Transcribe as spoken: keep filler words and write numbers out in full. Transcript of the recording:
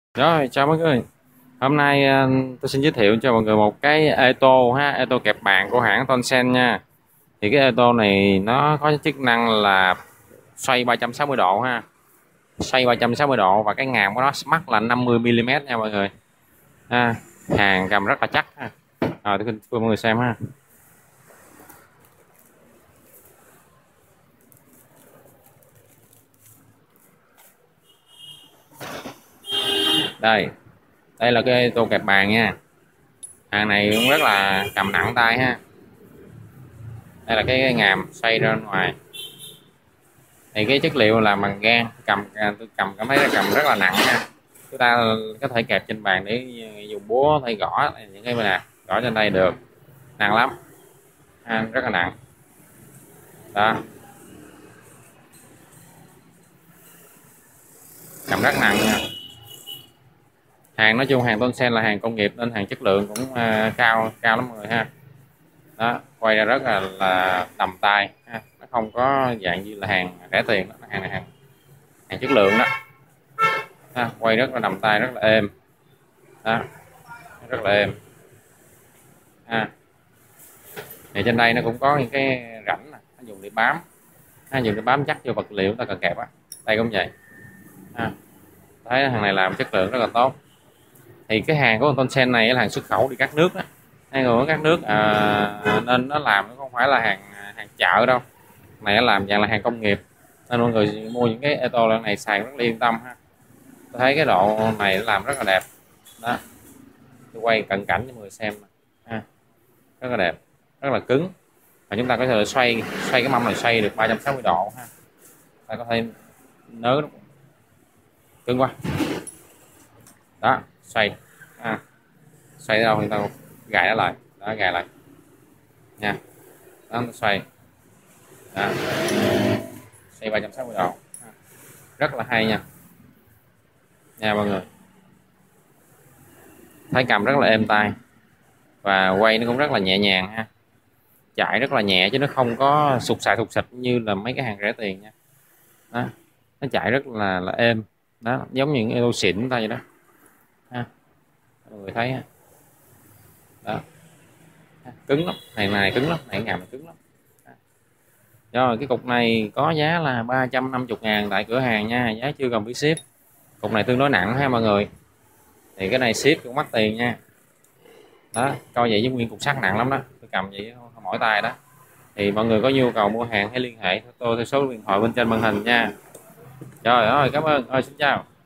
Rồi, chào mọi người. Hôm nay ờ, tôi xin giới thiệu cho mọi người một cái Eto ha, Eto kẹp bàn của hãng Tonsen nha. Thì cái Eto này nó có chức năng là xoay ba trăm sáu mươi độ ha. Xoay ba trăm sáu mươi độ và cái ngàm của nó mắc là năm mươi mi li mét nha mọi người. Ha, hàng cầm rất là chắc ha. Rồi tôi xin cho mọi người xem ha. Đây. Đây là cái Eto kẹp bàn nha. Hàng này cũng rất là cầm nặng tay ha. Đây là cái ngàm xoay ra ngoài. Thì cái chất liệu là bằng gan, cầm tôi cầm cảm thấy cầm rất là nặng ha. Chúng ta có thể kẹp trên bàn để dùng búa hay gõ những cái này, gõ trên đây được, nặng lắm ha, rất là nặng đó, cầm rất nặng nha. Hàng nói chung hàng Tonsen là hàng công nghiệp nên hàng chất lượng cũng uh, cao cao lắm mọi người ha. Đó, quay ra rất là, là tầm tay ha. Nó không có dạng như là hàng rẻ tiền đó. Hàng này hàng hàng chất lượng đó. À, quay rất là nằm tay, rất là êm đó, rất là êm à. Thì trên đây nó cũng có những cái rãnh này, nó dùng để bám, nó dùng để bám chắc cho vật liệu ta cần kẹp á. Đây cũng vậy à. Thấy hàng này làm chất lượng rất là tốt. Thì cái hàng của Tonsen này là hàng xuất khẩu đi các nước đó, hay người các nước à, nên nó làm nó không phải là hàng hàng chợ đâu, này nó làm dạng là hàng công nghiệp nên mọi người mua những cái Eto lần này xài rất là yên tâm ha. Tôi thấy cái độ này làm rất là đẹp đó, tôi quay cận cảnh cho mọi người xem ha. Rất là đẹp, rất là cứng và chúng ta có thể xoay xoay cái mâm này xoay được ba trăm sáu mươi độ ha. Ta có thể nớ cứng quá đó, xoay à. Xoay đâu thì tao gài nó lại đó, gài lại nha đó, xoay đó. Xoay ba trăm sáu mươi độ, rất là hay nha nha mọi người. Thấy cầm rất là êm tay và quay nó cũng rất là nhẹ nhàng ha, chạy rất là nhẹ chứ nó không có sụt sài sụt sịch như là mấy cái hàng rẻ tiền nha đó. Nó chạy rất là là êm đó, giống như những Eto xịn ta vậy đó ha. Mọi người thấy ha. Đó, cứng lắm, hàng này cứng lắm, này ngàm cứng lắm. Rồi cái cục này có giá là ba trăm năm mươi ngàn tại cửa hàng nha, giá chưa gồm phí ship. Cục này tương đối nặng ha mọi người, thì cái này ship cũng mắc tiền nha đó. Coi vậy với nguyên cục sắt nặng lắm đó, tôi cầm vậy mỏi tay đó. Thì mọi người có nhu cầu mua hàng hãy liên hệ tôi theo số điện thoại bên trên màn hình nha. Trời ơi, cảm ơn. Ơi, xin chào.